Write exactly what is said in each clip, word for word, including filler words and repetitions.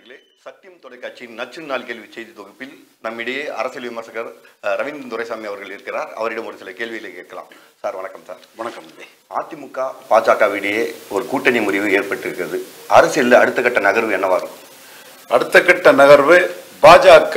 நேயர்களே, சத்தியம் தொலைக்காட்சியின் நச்சு நாள் கேள்வி செய்தி தொகுப்பில் நம்மிடையே அரசியல் விமர்சகர் ரவீந்திரன் துரைசாமி அவர்கள் இருக்கிறார். அவரிடம் ஒரு சில கேள்விகளை கேட்கலாம். சார் வணக்கம். சார் வணக்கம். அதிமுக பாஜகவிடையே ஒரு கூட்டணி முறிவு ஏற்பட்டிருக்கிறது. அரசியலில் அடுத்த கட்ட நகர்வு என்னவா இருக்கும்? அடுத்த கட்ட நகர்வு பாஜக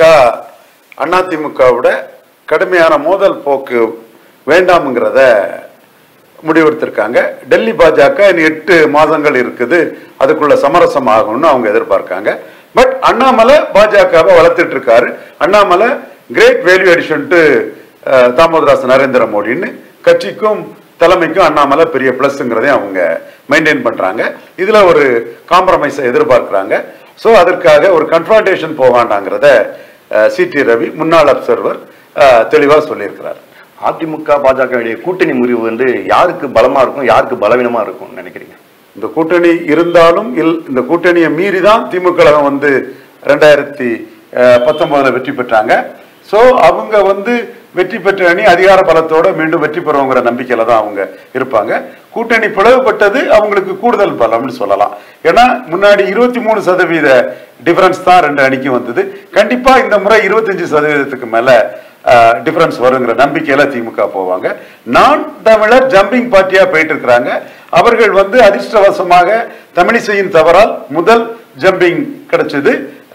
அதிமுகவோட கடுமையான மோதல் போக்கு வேண்டாம்ங்கிறத முடிவெடுத்திருக்காங்க. டெல்லி பாஜக இன்னும் எட்டு மாதங்கள் இருக்குது, அதுக்குள்ள சமரசம் ஆகும்னு அவங்க எதிர்பார்க்காங்க. பட் அண்ணாமலை பாஜகவை வளர்த்துட்டு இருக்காரு. Annamalai great value addition to தாமோதராச நரேந்திர மோடின்னு கட்சிக்கும் தலைமைக்கும் அண்ணாமலை பெரிய பிளஸ்ங்கிறதையும் அவங்க மெயின்டைன் பண்றாங்க. இதுல ஒரு காம்ப்ரமைஸை எதிர்பார்க்கிறாங்க. ஸோ அதற்காக ஒரு கன்ஃபரண்டேஷன் போகாண்டாங்கிறத சி டி ரவி முன்னாள் அப்சர்வர் தெளிவாக சொல்லியிருக்கிறார். அதிமுக பாஜகவுடைய கூட்டணி முறிவு வந்து யாருக்கு பலமா இருக்கும், யாருக்கு பலவீனமா இருக்கும் நினைக்கிறீங்க? இந்த கூட்டணி இருந்தாலும் இந்த கூட்டணியை மீறி தான் திமுக வந்து ரெண்டாயிரத்தி பத்தொன்பதுல வெற்றி பெற்றாங்க. ஸோ அவங்க வந்து வெற்றி பெற்ற அணி அதிகார பலத்தோட மீண்டும் வெற்றி பெறுவோங்கிற நம்பிக்கையில தான் அவங்க இருப்பாங்க. கூட்டணி பிளவுபட்டது அவங்களுக்கு கூடுதல் பலம்னு சொல்லலாம். ஏன்னா முன்னாடி இருபத்தி மூணு சதவீத டிஃபரன்ஸ் தான் ரெண்டு அணிக்கு வந்தது. கண்டிப்பா இந்த முறை இருபத்தஞ்சு சதவீதத்துக்கு மேல டிஃபரன்ஸ் வருங்கிற நம்பிக்கையில திமுக போவாங்க. நான் தமிழர் ஜம்பிங் பார்ட்டியா போயிட்டு இருக்கிறாங்க. அவர்கள் வந்து அதிர்ஷ்டவசமாக தமிழிசையின் தவறால் முதல் ஜம்பிங் கிடைச்சது.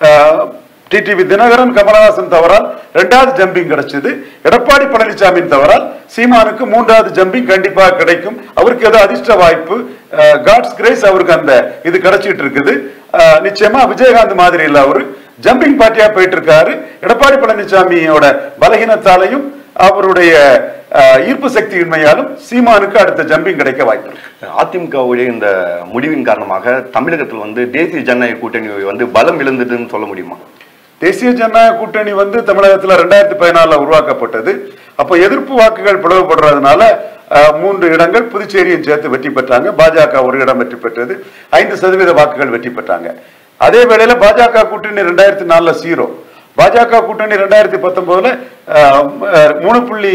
டிடிவி தினகரன் கமலஹாசன் தவறால் இரண்டாவது ஜம்பிங் கிடைச்சது. எடப்பாடி பழனிசாமியின் தவறால் சீமானுக்கு மூன்றாவது ஜம்பிங் கண்டிப்பாக கிடைக்கும். அவருக்கு ஏதோ அதிர்ஷ்ட வாய்ப்பு, காட்ஸ் கிரேஸ் அவருக்கு அந்த இது கிடைச்சிட்டு இருக்குது. நிச்சயமா விஜயகாந்த் மாதிரி இல்ல, அவரு ஜம்பிங் பார்ட்டியா போயிட்டு இருக்காரு. எடப்பாடி பழனிசாமியோட பலகீனத்தாலையும் அவருடைய ஈர்ப்பு சக்தியின்மையாலும் சீமானுக்கு அடுத்த ஜம்பிங் கிடைக்க வாய்ப்பு இருக்கு. அதிமுகவுடைய இந்த முடிவின் காரணமாக தமிழகத்தில் வந்து தேசிய ஜனநாயக கூட்டணி வந்து பலம் இழந்ததுன்னு சொல்ல முடியுமா? தேசிய ஜனநாயக கூட்டணி வந்து தமிழகத்தில் ரெண்டாயிரத்தி பதினாலுல உருவாக்கப்பட்டது. அப்போ எதிர்ப்பு வாக்குகள் பிளவுபடுறதுனால மூன்று இடங்கள் புதுச்சேரியும் சேர்த்து வெற்றி பெற்றாங்க. பாஜக ஒரு இடம் வெற்றி பெற்றது. ஐந்து சதவீத வாக்குகள் வெற்றி பெற்றாங்க. அதே வேளையில பாஜக கூட்டணி ரெண்டாயிரத்தி நாலுல சீரோ. பாஜக கூட்டணி ரெண்டாயிரத்தி பத்தொன்பதுல மூணு புள்ளி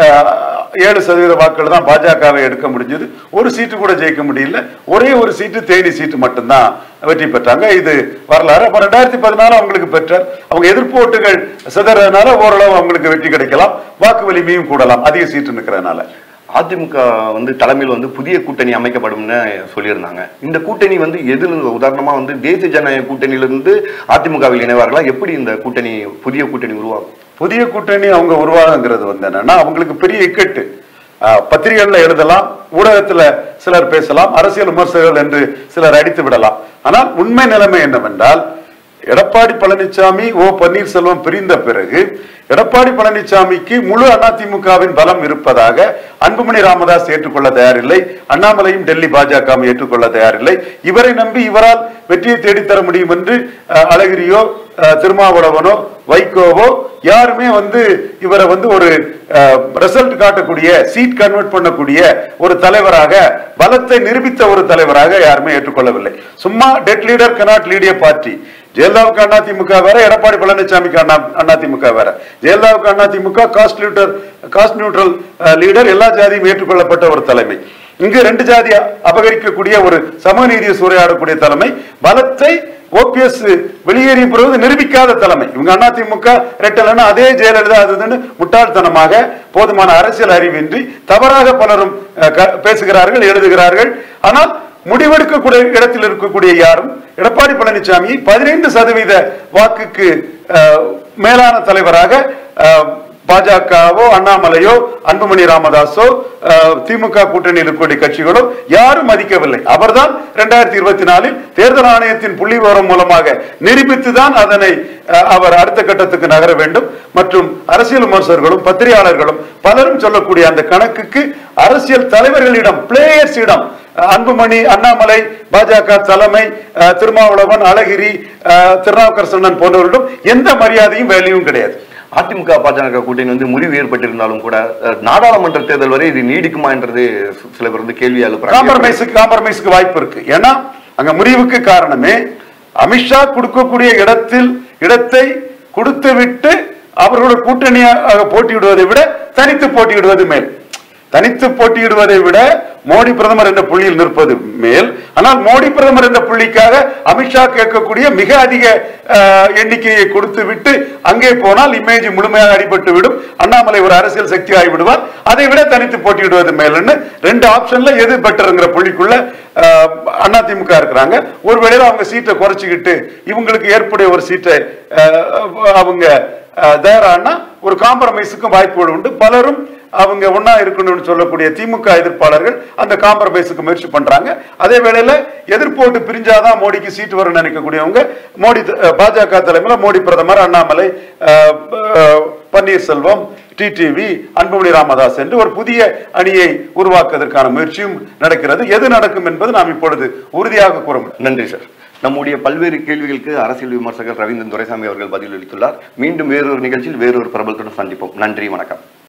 ஏழு சதவீத வாக்குகள் தான் பாஜகவை எடுக்க முடிஞ்சது. ஒரு சீட்டு கூட ஜெயிக்க முடியல. ஒரே ஒரு சீட்டு தேனி சீட்டு மட்டும்தான் வெற்றி பெற்றாங்க. இது வரலாறு. அப்ப ரெண்டாயிரத்தி பதினாலு அவங்களுக்கு பெற்றார். அவங்க எதிர்ப்பு ஓட்டுகள் சிதறதுனால ஓரளவு அவங்களுக்கு வெற்றி கிடைக்கலாம், வாக்கு வலிமையும் கூடலாம் அதிக சீட்டு நிற்கிறதுனால. அதிமுக வந்து தலைமையில் வந்து புதிய கூட்டணி அமைக்கப்படும்னு சொல்லியிருந்தாங்க. இந்த கூட்டணி வந்து எதில் உதாரணமா வந்து தேசிய ஜனநாயக கூட்டணியிலிருந்து அதிமுகவில் இணைவார்களா? எப்படி இந்த கூட்டணி புதிய கூட்டணி உருவாகும்? புதிய கூட்டணி அவங்க உருவாகுங்கிறது வந்து என்னன்னா அவங்களுக்கு பெரிய இக்கட்டு. பத்திரிகைகள்ல எழுதலாம், ஊடகத்துல சிலர் பேசலாம், அரசியல் விமர்சகர்கள் என்று சிலர் அடித்து விடலாம். ஆனால் உண்மை நிலைமை என்னவென்றால் எடப்பாடி பழனிசாமி ஓ பன்னீர்செல்வம் பிரிந்த பிறகு எடப்பாடி பழனிசாமிக்கு முழு அதிமுகவின் பலம் இருப்பதாக அன்புமணி ராமதாஸ் ஏற்றுக்கொள்ள தயாரில்லை. அண்ணாமலையும் டெல்லி பாஜக ஏற்றுக்கொள்ள தயாரில்லை. இவரை நம்பி இவரால் வெற்றியை தேடித்தர முடியும் என்று அழகிரியோ திருமாவளவனோ வைகோவோ யாருமே வந்து இவரை வந்து ஒரு ரிசல்ட் காட்டக்கூடிய, சீட் கன்வெர்ட் பண்ணக்கூடிய ஒரு தலைவராக, பலத்தை நிரூபித்த ஒரு தலைவராக யாருமே ஏற்றுக்கொள்ளவில்லை. சும்மா dead leader cannot lead a party. ஜெயலலிதாவுக்கு அதிமுக வேற, எடப்பாடி பழனிசாமிக்கு அதிமுக வேற. ஜெயலலிதாவுக்கு AIADMK caste neutral caste neutral leader, எல்லா ஜாதியும் ஏற்றுக்கொள்ளப்பட்ட ஒரு தலைமை. இங்கு ரெண்டு ஜாதி அபகரிக்கக்கூடிய ஒரு சமநீதியை சூறையாடக்கூடிய தலைமை. பலத்தை ஓபிஎஸ் வெளியேறிய பிறகு நிரூபிக்காத தலைமை. இவங்க அதிமுக ரெட்டலன்னா அதே ஜெயலலிதா அதுன்னு முட்டாள்தனமாக போதுமான அரசியல் அறிவின்றி தவறாக பலரும் பேசுகிறார்கள், எழுதுகிறார்கள். ஆனால் முடிவெடுக்கக்கூடிய இடத்தில் இருக்கக்கூடிய யாரும் எடப்பாடி பழனிசாமி பதினைந்து சதவீத வாக்குக்கு மேலான தலைவராக பாஜகவோ அண்ணாமலையோ அன்புமணி ராமதாஸோ திமுக கூட்டணியில் இருக்கக்கூடிய கட்சிகளோ யாரும் மதிக்கவில்லை. அவர்தான் இரண்டாயிரத்தி இருபத்தி நாலில் தேர்தல் ஆணையத்தின் புள்ளி விவரம் மூலமாக நிரூபித்துதான் அதனை அவர் அடுத்த கட்டத்துக்கு நகர வேண்டும். மற்றும் அரசியல் விமர்சகர்களும் பத்திரிகையாளர்களும் பலரும் சொல்லக்கூடிய அந்த கணக்குக்கு அரசியல் தலைவர்களிடம், பிளேயர்ஸிடம், அன்புமணி, அண்ணாமலை, பாஜக தலைமை, திருமாவளவன், அழகிரி, திருநாவுக்கரசன் போன்றவர்களிடம் எந்த மரியாதையும் வேலையும் கிடையாது. அதிமுக பாஜக கூட்டணி வந்து முறிவு ஏற்பட்டிருந்தாலும் கூட நாடாளுமன்ற தேர்தல் வரை இது நீடிக்குமா என்றது சில பேர் வந்து கேள்வி எழுப்புறாங்க. காம்ப்ரமைஸுக்கு காம்ப்ரமைஸுக்கு வாய்ப்பு இருக்கு. ஏன்னா அங்க முறிவுக்கு காரணமே அமித்ஷா கொடுக்கக்கூடிய இடத்தில் இடத்தை கொடுத்து விட்டு அவர்களோட கூட்டணியாக போட்டியிடுவதை விட தனித்து போட்டியிடுவது மேல். தனித்து போட்டியிடுவதை விட மோடி பிரதமர் என்ற புள்ளியில் நிற்பது மேல். ஆனால் மோடி பிரதமர் என்ற புள்ளிக்காக அமித்ஷா கேட்கக்கூடிய மிக அதிக எண்ணிக்கையை கொடுத்து விட்டு அங்கே போனால் இமேஜ் முழுமையாக அடிபட்டு விடும், அண்ணாமலை ஒரு அரசியல் சக்தி ஆகிவிடுவார், அதை விட தனித்து போட்டியிடுவது மேல்னு ரெண்டு ஆப்ஷன்ல எது பெட்டர்ங்கிற புள்ளிக்குள்ள அதிமுக இருக்கிறாங்க. ஒருவேளை அவங்க சீட்டை குறைச்சிக்கிட்டு இவங்களுக்கு ஏற்புடைய ஒரு சீட்டை அவங்க தயாரானா ஒரு காம்ப்ரமைஸுக்கும் வாய்ப்புகள் உண்டு. பலரும் அவங்க ஒன்னா இருக்கணும்னு சொல்லக்கூடிய திமுக எதிர்ப்பாளர்கள் அந்த காம்ப்ரமைஸுக்கு முயற்சி பண்றாங்க. அதே வேளையில எதிர்ப்போட்டு பிரிஞ்சாதான் மோடிக்கு சீட்டு வரும் நினைக்கக்கூடியவங்க மோடி பாஜக தலைமையில் மோடி பிரதமர், அண்ணாமலை, பன்னீர்செல்வம், டிடிவி, அன்புமணி ராமதாஸ் என்று ஒரு புதிய அணியை உருவாக்குவதற்கான முயற்சியும் நடக்கிறது. எது நடக்கும் என்பது நாம் இப்பொழுது உறுதியாக கூற முடியும். நன்றி சார். நம்முடைய பல்வேறு கேள்விகளுக்கு அரசியல் விமர்சகர் ரவீந்திரன் துரைசாமி அவர்கள் பதிலளித்துள்ளார். மீண்டும் வேறொரு நிகழ்ச்சியில் வேறொரு பிரபலத்துடன் சந்திப்போம். நன்றி, வணக்கம்.